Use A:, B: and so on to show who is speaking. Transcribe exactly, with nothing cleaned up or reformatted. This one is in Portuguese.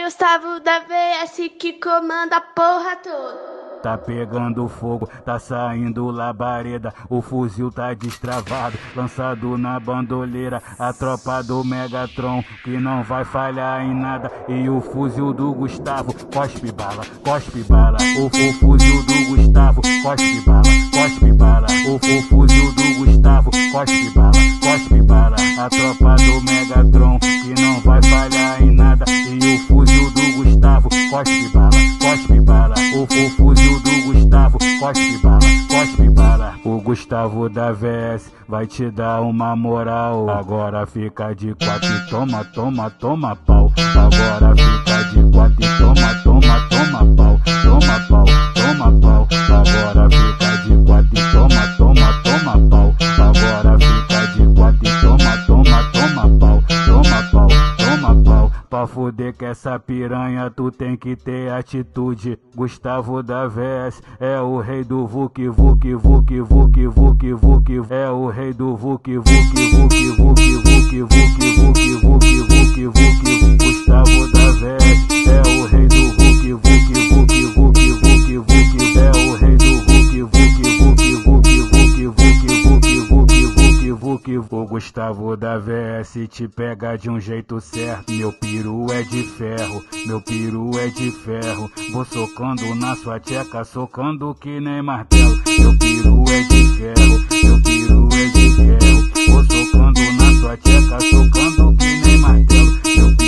A: Gustavo da V S que comanda a porra toda.
B: Tá pegando fogo, tá saindo labareda, o fuzil tá destravado, lançado na bandoleira, a tropa do Megatron que não vai falhar em nada, e o fuzil do Gustavo, cospe bala, cospe bala, o, o fuzil do Gustavo, cospe bala, cospe bala, o, o fuzil do Gustavo, cospe bala, cospe bala, a tropa do Megatron que não vai falhar em nada, e o fuzil do Gustavo, cospe bala, cospe bala, o, o fuzil do Gustavo, cospe bala, cospe bala. O Gustavo da V S vai te dar uma moral. Agora fica de quatro e toma, toma, toma pau. Agora fica de quatro e toma, toma, toma pau. Toma pau, toma pau. Agora fica de quatro e toma, toma, toma pau. Agora fica de quatro e toma, toma, toma pau. Toma pau, toma pau. Pra fuder que essa piranha tu tem que ter atitude. Gustavo da V S é o rei do Vuk Vuk Vuk Vuk Vuk Vuk. É o rei do Vuk Vuk Vuk Vuk Vuk Vuk Vuk Vuk Vuk Vuk. Gustavo da V S é o rei do Vuk Vuk Vuk Vuk Vuk Vuk. É o rei do Vuk Vuk Vuk Vuk Vuk Vuk Vuk Vuk Vuk Vuk. O Gustavo da V S te pega de um jeito certo. Meu peru é de ferro, meu peru é de ferro. Vou socando na sua tcheca, socando que nem martelo. Meu peru é de ferro, meu peru é de ferro. Vou socando na sua tcheca, socando que nem martelo. Meu